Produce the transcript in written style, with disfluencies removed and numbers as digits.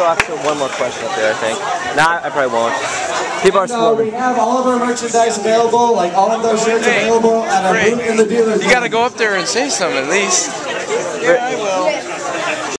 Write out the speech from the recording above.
ask one more question up there, I think. Nah, I probably won't. People are swarming. We have all of our merchandise available, like all of those shirts available at our booth in the dealer's. You gotta go up there and say something at least. Yeah, I will.